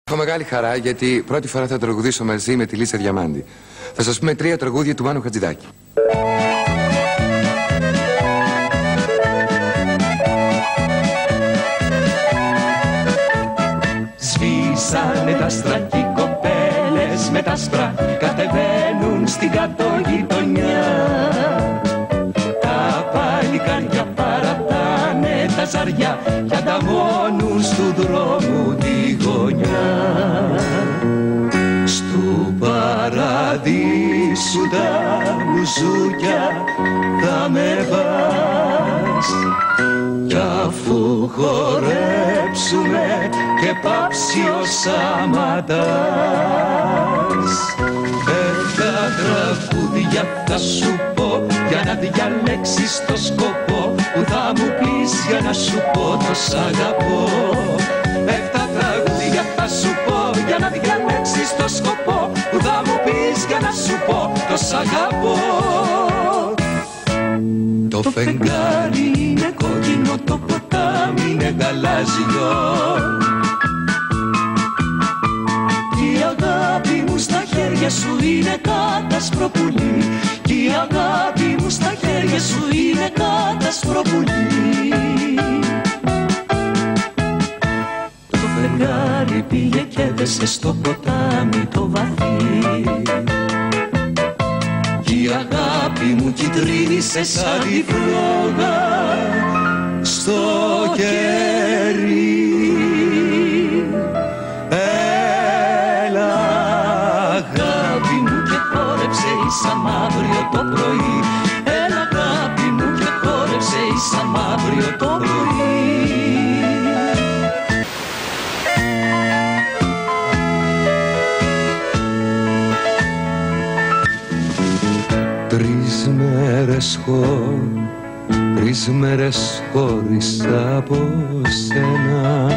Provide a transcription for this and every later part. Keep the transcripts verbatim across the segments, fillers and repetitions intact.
Έχω μεγάλη χαρά γιατί πρώτη φορά θα τραγουδήσω μαζί με τη Λίσσα Διαμάντη. Θα σας πούμε τρία τραγούδια του Μάνου Χατζηδάκη. Σβήσανε τα άστρα κι οι κοπέλες με τα άστρα κατεβαίνουν στην κατογειτονιά. Τα παλικάρια παρατάνε τα ζαριά κι ανταμώνουν στου δρόμου τη γωνιά. Στου παραδείσου τα μπουζούκια θα με πας κι αφού χορέψουμε και πάψει ο Σαματάς, πέτα τραγούδια θα σου πω για να διαλέξεις το σκοπό που θα μου πεις για να σου πω το σ' αγαπώ. Πέτα τραγούδια θα σου πω για να διαλέξεις το σκοπό που θα μου πεις για να σου πω το σ' αγαπώ. Το φεγγάρι είναι κόκκινο, το ποτάμι είναι γαλάζιο κι η αγάπη μου στα χέρια σου είναι κάτασπρο πουλί, κι η αγάπη μου στα χέρια σου είναι κάτασπρο πουλί. Το φεγγάρι πήγε και έδεσε στο ποτάμι το βαθύ κι η αγάπη μου κυτρίνησε σαν τη φλόγα στο κέρι. Έλα αγάπη μου και χόρεψε ίσα μαύριο το πρωί. Έλα αγάπη μου και χόρεψε ίσα μαύριο το πρωί. Τρεις μέρες χω, τρεις μέρες χώρισα από σένα.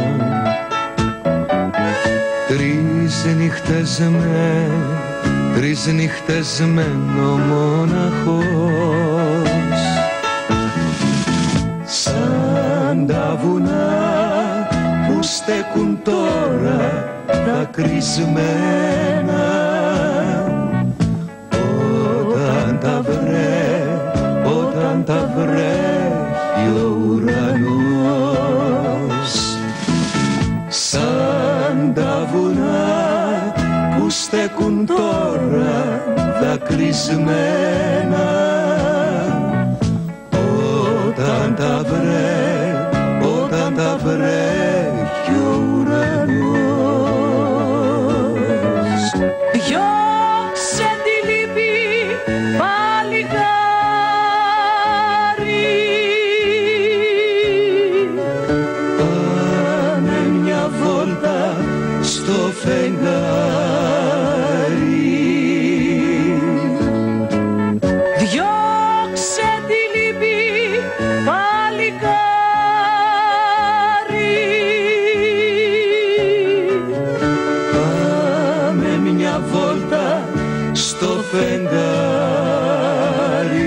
Τρεις νύχτες με, τρεις νύχτες μένω μοναχός. Σαν τα βουνά που στέκουν τώρα τα κρυσμένα, τα βρέ, όταν τα βρέχει ο ουρανός. Σαν τα βουνά που στέκουν τώρα δακρυσμένα, όταν τα βρέ, όταν τα βρέχει ο ουρανός. Διώξε τη λύπη παλικάρι, πάνε μια βόλτα στο φεγγάρι. Διώξε τη λύπη παλικάρι, πάμε μια βόλτα στο φεγγάρι.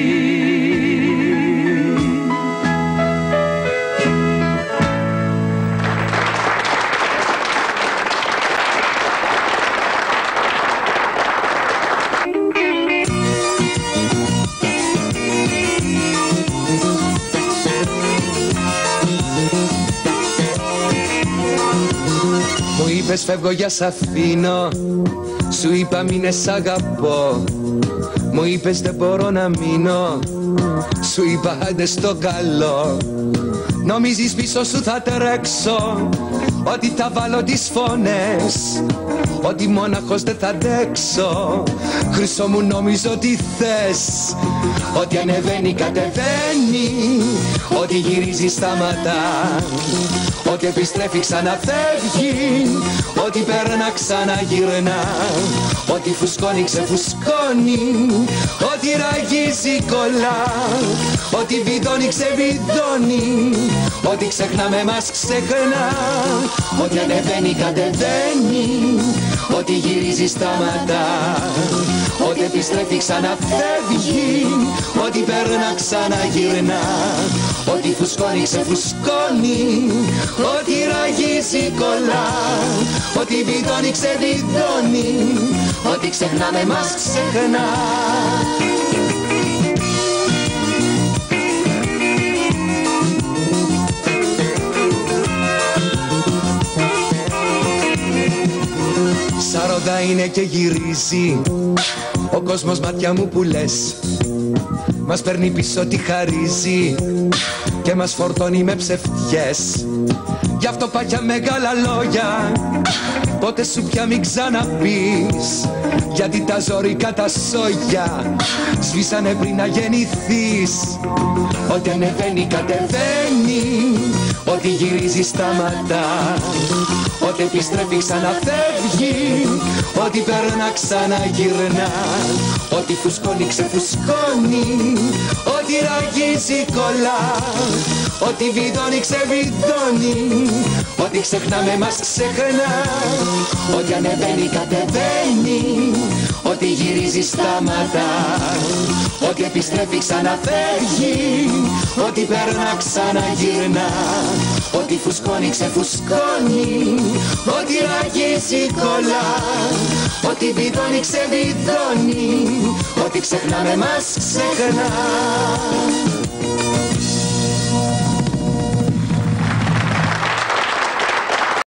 Μου είπες φεύγω για σ' αφήνω, σου είπα μείνε σ' αγαπώ. Μου είπες δεν μπορώ να μείνω, σου είπα άντε στο καλό. Νομίζεις πίσω σου θα τρέξω, ότι θα βάλω τις φωνές, ότι μόναχος δεν θα αντέξω. Χρυσό μου νομίζω τι θες, ότι ανεβαίνει κατεβαίνει, ότι γυρίζει σταματά, ότι επιστρέφει ξαναφεύγει, ότι περνά ξαναγυρνά, ότι φουσκώνει ξεφουσκώνει, ότι ραγίζει κολλά, ότι βιδώνει ξεβιδώνει, ότι ξεχνάμε μας ξεχνά, ότι ανεβαίνει κατεβαίνει, Ό,τι γυρίζει σταματά, ό,τι επιστρέφει ξαναφεύγει, ό,τι περνά ξαναγυρνά, ό,τι φουσκώνει ξεφουσκώνει, ό,τι ραγίζει κολλά, ό,τι βιδώνει ξεβιδώνει, ό,τι ξεχνάμε μας ξεχνά. Σαρόντα είναι και γυρίζει ο κόσμος μάτια μου που λες. Μας παίρνει πίσω τι χαρίζει και μας φορτώνει με ψευτιές. Γι' αυτό πάκια μεγάλα λόγια πότε σου πια μην ξαναπείς, γιατί τα ζωρικά τα σόγια σβήσανε πριν να γεννηθείς. Ό,τι ανεβαίνει κατεβαίνει, ό,τι γυρίζει σταματά, ό,τι επιστρέφει ξαναφεύγει, ό,τι περνά ξαναγυρνά, ό,τι φουσκώνει ξεφουσκώνει, ό,τι ραγίζει κολλά, ό,τι βιδώνει ξεβιδώνει, ό,τι ξεχνάμε μας ξεχνά, ό,τι ανεβαίνει κατεβαίνει, ό,τι γυρίζει σταματά, ό,τι επιστρέφει ξαναφεύγει, ό,τι περνά ξαναγυρνά, ό,τι φουσκώνει ξεφουσκώνει, ό,τι ραγίζει κολλά, ό,τι βιδώνει ξεβιδώνει, ό,τι ξεχνάμε μας ξεχνά.